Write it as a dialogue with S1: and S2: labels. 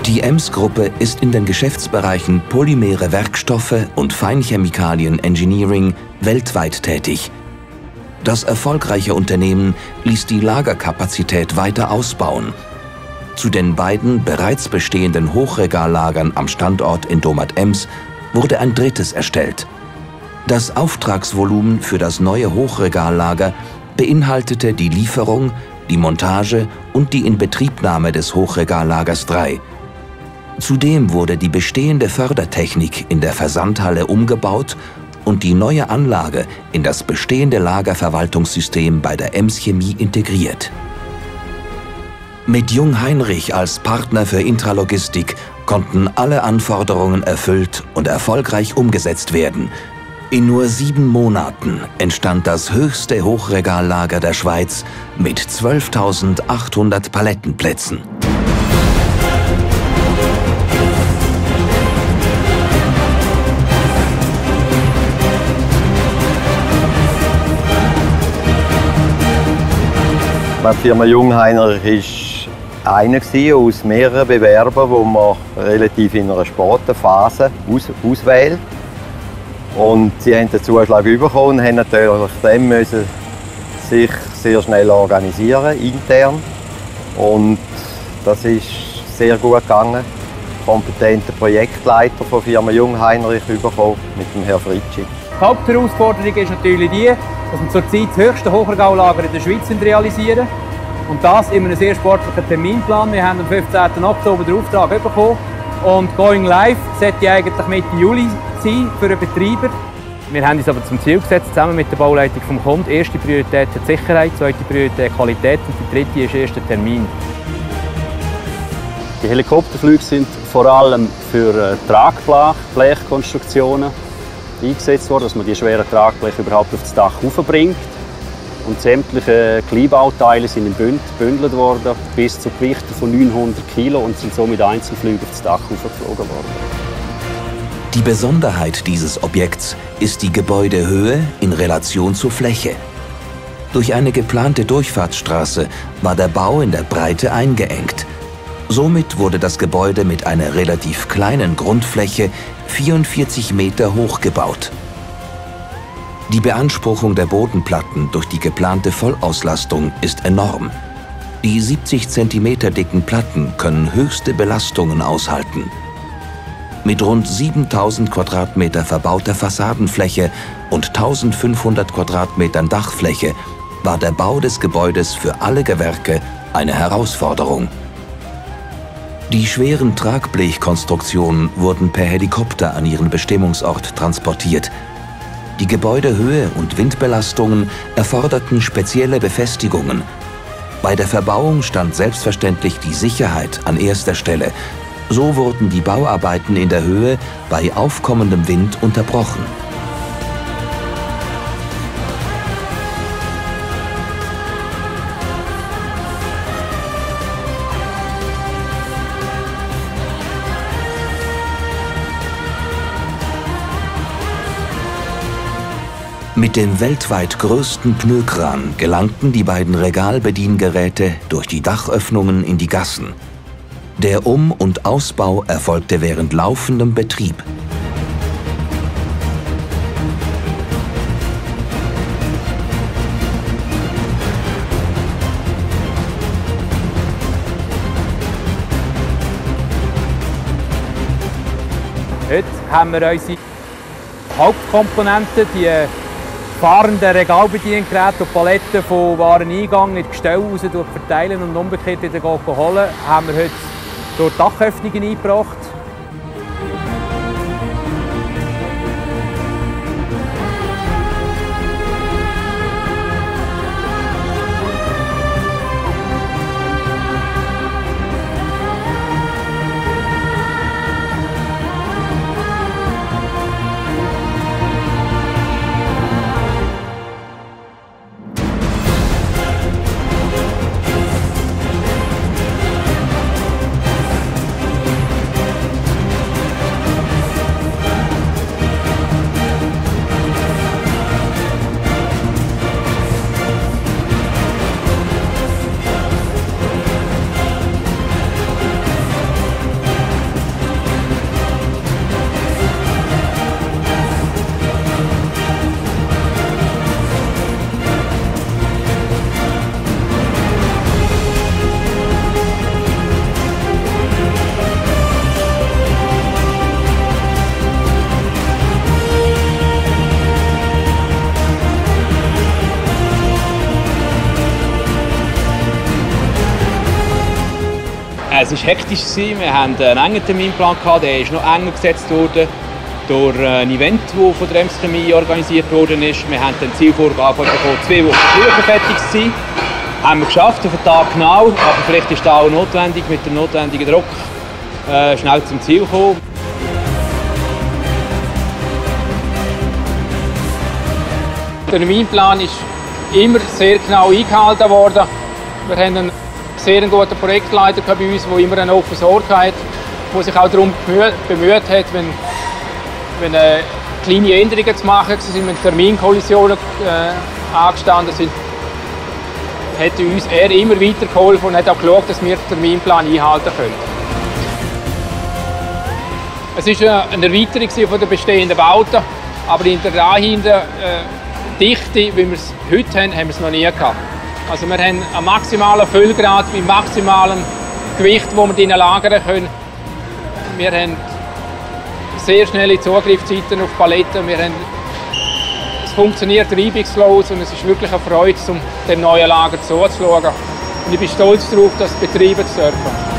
S1: Die EMS-Gruppe ist in den Geschäftsbereichen Polymere Werkstoffe und Feinchemikalien Engineering weltweit tätig. Das erfolgreiche Unternehmen ließ die Lagerkapazität weiter ausbauen. Zu den beiden bereits bestehenden Hochregallagern am Standort in Domat-Ems wurde ein drittes erstellt. Das Auftragsvolumen für das neue Hochregallager beinhaltete die Lieferung, die Montage und die Inbetriebnahme des Hochregallagers 3. Zudem wurde die bestehende Fördertechnik in der Versandhalle umgebaut und die neue Anlage in das bestehende Lagerverwaltungssystem bei der EMS Chemie integriert. Mit Jungheinrich als Partner für Intralogistik konnten alle Anforderungen erfüllt und erfolgreich umgesetzt werden. In nur 7 Monaten entstand das höchste Hochregallager der Schweiz mit 12.800 Palettenplätzen.
S2: Die Firma Jungheinrich war einer aus mehreren Bewerbern, die man relativ in einer späten Phase auswählt. Und sie haben den Zuschlag bekommen und haben natürlich dem müssen sich sehr schnell organisieren, intern. Und das ist sehr gut gegangen. Kompetenter Projektleiter von der Firma Jungheinrich bekommen mit dem Herrn Fritschi.
S3: Die Hauptherausforderung ist natürlich die, dass wir zurzeit das höchste Hochregallager in der Schweiz realisieren. Und das in einem sehr sportlichen Terminplan. Wir haben am 15. Oktober den Auftrag bekommen. Und Going Live sollte eigentlich Mitte Juli sein für den Betreiber. Wir haben uns aber zum Ziel gesetzt, zusammen mit der Bauleitung vom Kunden. Erste Priorität hat Sicherheit, zweite Priorität Qualität und die dritte ist erst der Termin.
S4: Die Helikopterflüge sind vor allem für Tragblechkonstruktionen eingesetzt worden, dass man die schweren Tragbleche überhaupt auf das Dach hochbringt. Und sämtliche Kleinbauteile sind in gebündelt worden, bis zu Gewichten von 900 Kilo und sind somit Einzelflüge auf das Dach hochgeflogen worden.
S1: Die Besonderheit dieses Objekts ist die Gebäudehöhe in Relation zur Fläche. Durch eine geplante Durchfahrtsstraße war der Bau in der Breite eingeengt. Somit wurde das Gebäude mit einer relativ kleinen Grundfläche 44 Meter hoch gebaut. Die Beanspruchung der Bodenplatten durch die geplante Vollauslastung ist enorm. Die 70 cm dicken Platten können höchste Belastungen aushalten. Mit rund 7000 Quadratmeter verbauter Fassadenfläche und 1500 Quadratmetern Dachfläche war der Bau des Gebäudes für alle Gewerke eine Herausforderung. Die schweren Tragblechkonstruktionen wurden per Helikopter an ihren Bestimmungsort transportiert. Die Gebäudehöhe und Windbelastungen erforderten spezielle Befestigungen. Bei der Verbauung stand selbstverständlich die Sicherheit an erster Stelle. So wurden die Bauarbeiten in der Höhe bei aufkommendem Wind unterbrochen. Mit dem weltweit größten Pneukran gelangten die beiden Regalbediengeräte durch die Dachöffnungen in die Gassen. Der Um- und Ausbau erfolgte während laufendem Betrieb.
S3: Heute haben wir unsere Hauptkomponenten, die fahrenden Regalbediengeräte und Paletten von Wareneingang in die Gestelle raus verteilen und umgekehrt wieder holen, haben wir heute durch Dachöffnungen eingebracht. Nein, es war hektisch. Wir hatten einen engen Terminplan, der ist noch enger gesetzt worden durch ein Event, das von der Ems Chemie organisiert worden ist. Wir haben dann Zielvorgabe bekommen, 2 Wochen früher fertig zu sein. Haben wir geschafft, auf den Tag genau, aber vielleicht ist es auch notwendig, mit dem notwendigen Druck schnell zum Ziel zu kommen.
S5: Der Terminplan ist immer sehr genau eingehalten worden. Wir haben einen sehr guten Projektleiter bei uns, der immer ein offenes Ohr hat, der sich auch darum bemüht hat, wenn kleine Änderungen zu machen sind, wenn Terminkollisionen angestanden sind, hat uns er immer weiter geholfen und hat auch geschaut, dass wir den Terminplan einhalten können. Es war eine Erweiterung der bestehenden Bauten, aber in der dahinter Dichte, wie wir es heute haben, haben wir es noch nie gehabt. Also wir haben einen maximalen Füllgrad mit maximalem Gewicht, das wir drinnen lagern können. Wir haben sehr schnelle Zugriffszeiten auf Paletten. Es funktioniert reibungslos und es ist wirklich eine Freude, dem neuen Lager zuzuschauen. Und ich bin stolz darauf, das betreiben zu dürfen.